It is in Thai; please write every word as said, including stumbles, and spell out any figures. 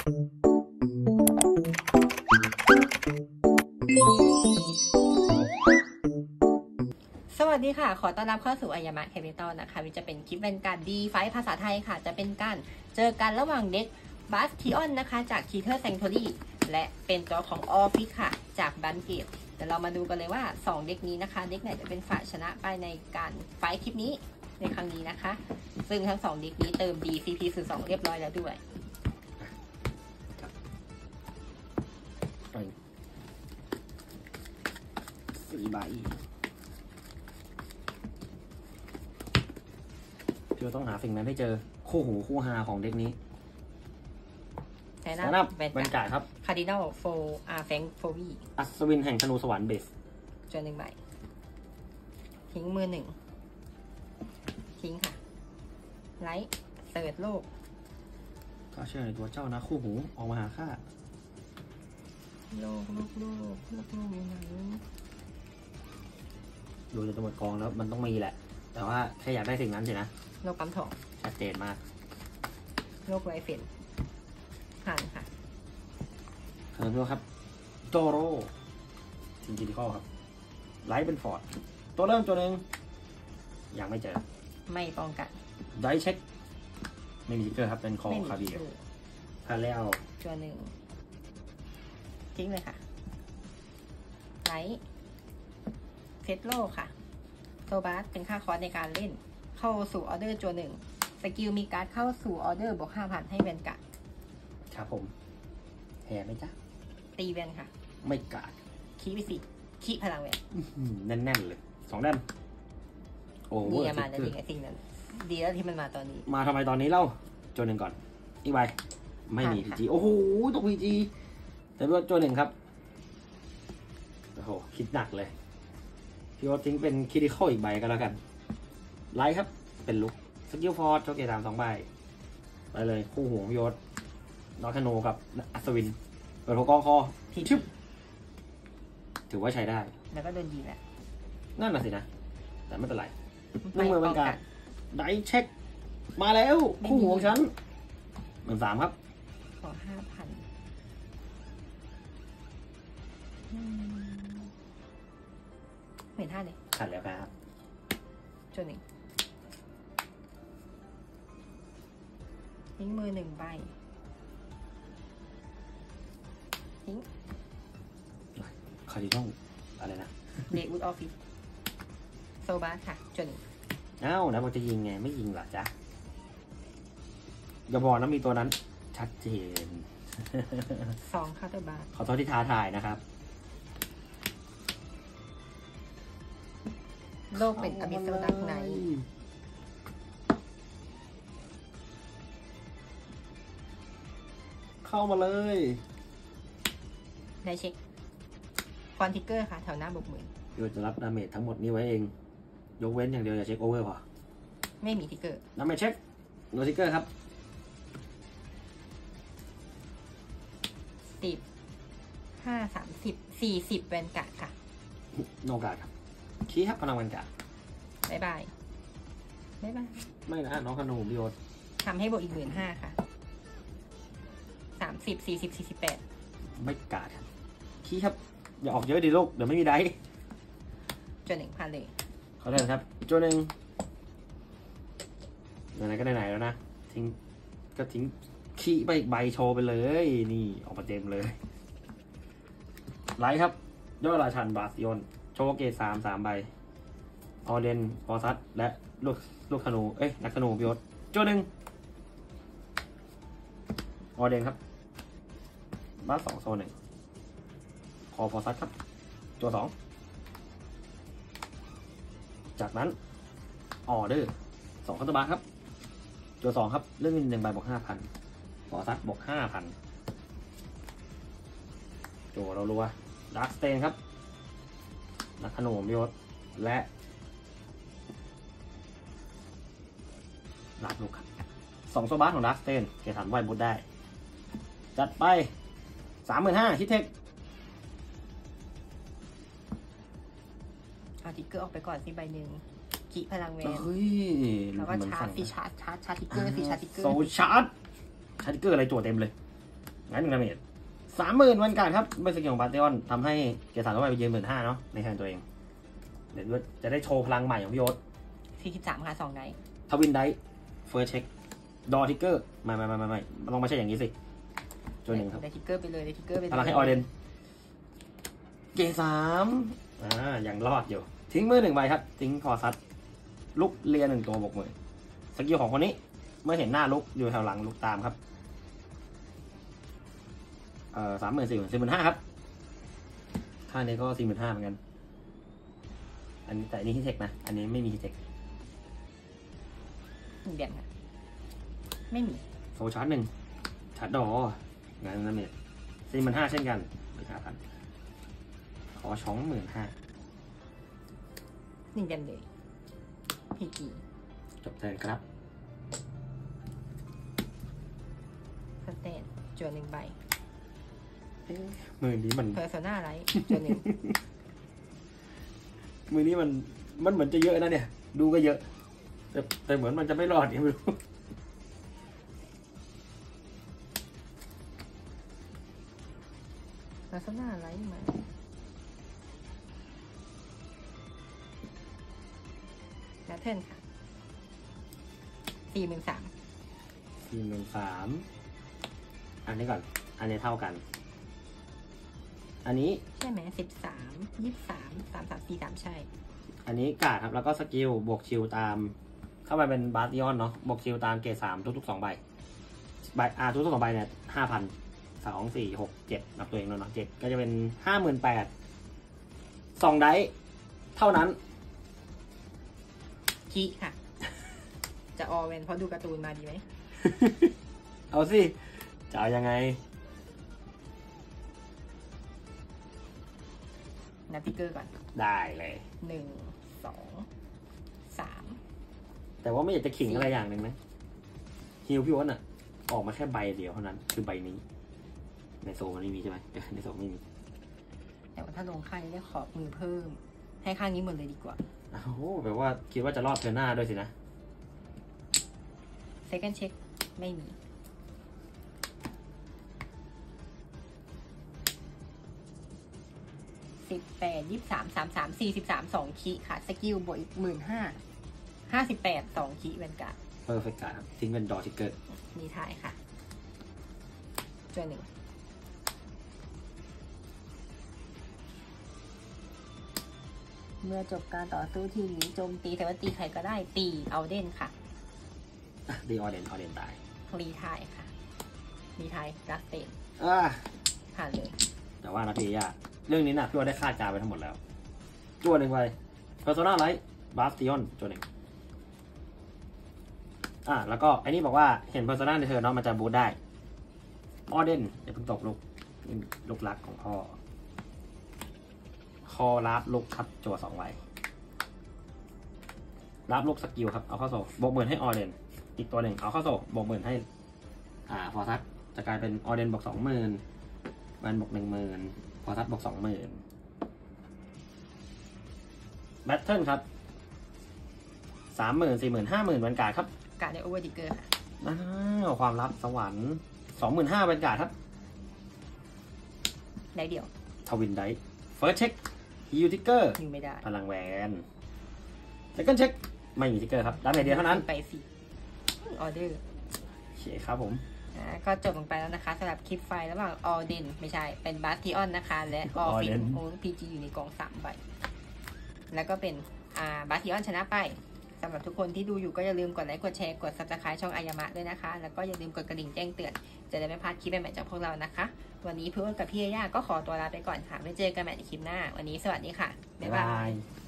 สวัสดีค่ะขอต้อนรับเข้าสู่อายามะแคปิตอลนะคะวิจะเป็นคลิปเป็นการดีไฟภาษาไทยค่ะจะเป็นการเจอกันระหว่างเด็กบาสทิออนนะคะจากคีเทอร์แซงโทรี่และเป็นตัวของออฟิกค่ะจากบันเกตเดี๋ยวเรามาดูกันเลยว่าสองเด็กนี้นะคะเด็กไหนจะเป็นฝ่ายชนะไปในการไฟคลิปนี้ในครั้งนี้นะคะซึ่งทั้งสองเด็กนี้เติม ดี ซี พี ศูนย์ สองเรียบร้อยแล้วด้วยสี่ใบพี่ต้องหาสิ่งนั้นให้เจอคู่หูคู่ฮาของเด็กนี้แนะนำบรรยากาศครับคาร์ดินัลโฟอาร์แฟงโฟวีอัศวินแห่งธนูสวรรค์เบสจวนหนึ่งใบทิ้งมือหนึ่งทิ้งค่ะไลท์เสิร์ชโลกข้าเชื่อในตัวเจ้านะคู่หูออกมาหาข้าโลกโลกโลกโลกโลกอยู่ไหนดูจากตัวหมดกองแล้วมันต้องมีแหละแต่ว่าแค่อยากได้สิ่งนั้นสินะโลกกำถองชัดเจนมากโลกไรเฟนผ่านค่ะเคิร์มด้วยครับโจโร่ทีมจิติคอลครับไลท์เป็นฟอร์ดตัวเริ่มตัวหนึ่งยังไม่เจอไม่ป้องกันได้เช็คไม่มีทิกเกอร์ครับเป็นคอคาเบียผ่านแล้วตัวหนึ่งทิ้งเลยค่ะไลท์เซตโลค่ะโซบาสเป็นค่าคอร์สในการเล่นเข้าสู่ออเดอร์จัวหนึ่งสกิลมีการ์ดเข้าสู่ออเดอร์บวกห้าพันให้แวนการ์ดครับผมแพ้ไหมจ๊ะตีแวนค่ะไม่การ์ดคีวิสิคีพลังแวนแน่นๆเลยสองแดมโอ้โหนี่มาแล้วจริงไอ้สิ่งนั้นดีแล้วที่มันมาตอนนี้มาทำไมตอนนี้เล่าจัวหนึ่งก่อนอีกใบไม่มีพีจีโอ้โหตกพีจีแต่ว่าจัวหนึ่งครับโอ้โหคิดหนักเลยพี่โอ๊ตทิ้งเป็นคิดิคอลอีกใบก็แล้วกันไลท์ครับเป็นลุกสกิลฟอร์ดโชเกตามสองใบไปเลยคู่หูพี่โอ๊ตนอร์ทโนกับอัศวินเปิดหัวกองคอทีชึบถือว่าใช้ได้แล้วก็โดนดีแหละนั่นน่ะสินะแต่ไม่เป็นไรนึ่งมือบรรยากาศได้เช็คมาแล้วคู่หูของฉันเหมือนสามครับขอห้าพันเหมือนห้าเลยขัดแล้วครับจนหนึ่งทิ้งมือหนึ่งใบทิ้งคาร์ดินัลอะไรนะเดวูดออฟฟิศโซบาค่ะจนหนึ่งอ้าวนะมันจะยิงไงไม่ยิงหรอจ๊ะอย่าบอกนะมีตัวนั้นชัดเจนสองคาร์เตอร์บาร์ขอโทษที่ท้าทายนะครับโลกเป็นอบิสโซดักไนเข้ามาเลยได้เช็คฟอนติกเกอร์ค่ะแถวหน้าบุกมือโยจะรับดาเมจทั้งหมดนี้ไว้เองยกเว้นอย่างเดียวอย่าเช็คโอเวอร์พอไม่มีทิกเกอร์ดาเมจเช็คโนทิกเกอร์ครับสิบห้าสามสิบสี่สิบแวนการ์ดค่ะโนการ์ดครับคีครับพลังแวนการ์ดบายบายบายบายไม่นะน้องขนมบิโอทำให้บวกอีกหมื่นห้าค่ะสามสิบสี่สิบสี่สิบแปดไม่การ์ดครับคีครับอย่าออกเยอะดิลูกเดี๋ยวไม่มีได้จุดหนึ่งพันเลยขอเทิร์นครับจุดหนึ่งไหนๆก็ไหนๆแล้วนะทิ้งก็ทิ้งขี้ไปใบโชว์ไปเลยนี่ออกมาเต็มเลยไลท์ครับยอดราชันบาสติออนโชว์เกตสามสามใบออเดนฟอร์ซัสและลูกลูกธนูเอ้ยนักธนูพิโอตจุดหนึ่งออเดนครับบาสสองโซนหนึ่งคอฟอร์ซัสครับตัวสองจากนั้นออเดอร์สองคัตเตอร์บาร์ครับตัวสองครับเรื่องเงินหนึ่งใบบวกห้าพันฟอร์ซัสบวกห้าพันโจเรารัวดาร์คสเตนครับนักขนมยศและลาบลูกครับสองโซบาสของดาร์คสเตนเกทันไวบุดได้จัดไปสามหมื่นห้าฮิตเทคเอาทิกเกอร์ออกไปก่อนสิใบหนึ่งขีพลังเวนแล้วก็ชาร์จสิชาร์จชาร์จชาร์จทิกเกอร์สิชาร์จทิกเกอร์โซชาร์จชาร์จทิกเกอร์อะไรตัวเต็มเลยงั้นหนึ่งดาเมจสามหมื่นวันการครับเป็นสกิลของบาสติออนทำให้เกสารเข้าไปยืนหมื่นห้าเนาะในแทนตัวเองเดี๋ยวจะได้โชว์พลังใหม่ของพี่โอ๊ตสี่สิบสามค่ะสองไดทวินไดเฟิร์สเช็คดอทิกเกอร์ไม่ไม่ไม่ไม่ไม่มันต้องไม่ใช่อย่างนี้สิตัวหนึ่งครับได้ทิกเกอร์ไปเลยได้ทิกเกอร์ไปเลยพลังให้ออเดนเกสามอ่ายังรอดอยู่ทิ้งมือหนึ่งใบครับทิ้งคอซัดลุกเรียนหนึ่งตัวบวกมือสกิลของคนนี้เมื่อเห็นหน้าลุกอยู่แถวหลังลุกตามครับเอ่อสามหมื่นสี่หมื่นสี่หมื่นห้าครับค่านี้ก็สี่หมื่นห้าเหมือนกันอันนี้แต่อันนี้ฮิเทคนะอันนี้ไม่มีฮิเทคหนึ่งเดียนค่ะไม่มีโซชาร์จหนึ่งชาร์จดองานนั่นเองสี่หมื่นห้าเช่นกันหมื่นห้าพันขอช้องหมื่นห้าหนึ่งเดียนเลยพีจีจบเทิร์นครับสเตนจวนหนึ่งใบมือนี้มันเพอร์โซนาไรจวนหนึ่งมือนี้มันมันเหมือนจะเยอะนะเนี่ยดูก็เยอะแต่แต่เหมือนมันจะไม่รอดเนี่ยไม่รู้เพอร์โซนาไรมาแล้วเทิร์นค่ะสี่หมื่นสามสี่หมื่นสามอันนี้ก่อนอันนี้เท่ากัน อันนี้ใช่ไหมสิบสามยี่สิบสามสามสามสี่สามใช่อันนี้กาดครับแล้วก็สกิลบวกชิลตาม เข้าไปเป็นบาสติออนเนาะบวกชิลตามเกรดสามทุกๆสองใบใบอ่าทุกๆสองใบเนี่ยห้าพันสองสี่หกเจ็ดนับตัวเองแล้วเนาะเจ็ดก็จะเป็นห้าหมื่นแปดสองไดเท่านั้นคีค่ะ จะออเวนเพราะดูการ์ตูนมาดีไหมเอาสิจะเอายังไงนับทิกเกอร์ก่อนได้เลยหนึ่งสองสามแต่ว่าไม่อยากจะขิงอะไรอย่างหนึ่งนะฮิวพี่วอนอะออกมาแค่ใบเดียวเท่านั้นคือใบนี้ ในโซมันไม่มีใช่ไหมเออในโซไม่มีแต่ว่าถ้าลงข้างนี้ได้ขอบมือเพิ่ม ให้ข้างนี้หมดเลยดีกว่าโอ้โหแปลว่าคิดว่าจะรอดเทอร์หน้าด้วยสินะ second check ไม่มี สิบแปด ยี่สิบสาม สามสาม สี่สิบสาม สองคีค่ะ สกิลบวกอีกหมื่นห้า ห้าสิบแปด สองคีเป็นการเพอร์เฟกต์การ์ดครับทิ้งเป็นดอทิกเกอร์มีทายค่ะจวนหนึ่ง เมื่อจบการต่อสู้ทีนี้โจมตีแต่ว่าตีใครก็ได้ตีเอาเด่นค่ะดีออเดนออเดนตายรีทายค่ะ รีทายรัสเตนอ่าผ่านเลยแต่ว่านาทียากเรื่องนี้นะพี่ว่าได้คาดการณ์ไปทั้งหมดแล้วจวนหนึ่งไปเพอร์โซนาไลท์บาสติออนจวนหนึ่งอ่าแล้วก็ไอ้นี่บอกว่าเห็นเพอร์โซนาในเธอเนาะมันจะบูทได้ออเดนอย่าเพิ่งตกลูกลูกรักของพ่อคอรับลูกครับจั่วสองใบรับลูกสกิลครับเอาเข้าโซ่บวกหมื่นให้ออเดนอีกตัวหนึ่งเอาเข้าโซ่บวกหมื่นให้อ่าฟอร์ซัสจะกลายเป็นออเดนบวกสองหมื่นแวนบวกหนึ่งหมื่นพอทัดบวกสองหมื่นแบทเทิลครับสามหมื่นสี่หมื่นห้าหมื่นบรรกาศครับการได้โอเวอร์ดิกเกอร์ค่ะอ้าวความลับสวรรค์สองหมื่นห้าบรรกาศครับได้เดียวทวินไดเฟิร์สเช็คฮิวทิกเกอร์ยิงไม่ได้พลังแวนเซคันด์เช็คไม่มีทิกเกอร์ครับดาเมจเดียวเท่านั้นไปสิออเดอร์โอเคครับผมอ่าก็จบลงไปแล้วนะคะสำหรับคลิปไฟระหว่างออเดนไม่ใช่เป็นบาสติออนนะคะ และออฟิน Auden โอพีจีอยู่ในกองสามใบแล้วก็เป็นอ่าบาสติออนชนะไปสำหรับทุกคนที่ดูอยู่ก็อย่าลืมกดไลค์กดแชร์กด ซับสไครบ์ ช่องอายามะด้วยนะคะ แล้วก็อย่าลืมกดกระดิ่งแจ้งเตือนจะได้ไม่พลาดคลิปใหม่ๆจากพวกเรานะคะ วันนี้เพื่อนกับพี่ย่าก็ขอตัวลาไปก่อนค่ะไว้เจอกันใหม่ในคลิปหน้าวันนี้สวัสดีค่ะบ๊ายบายบ๊ายบาย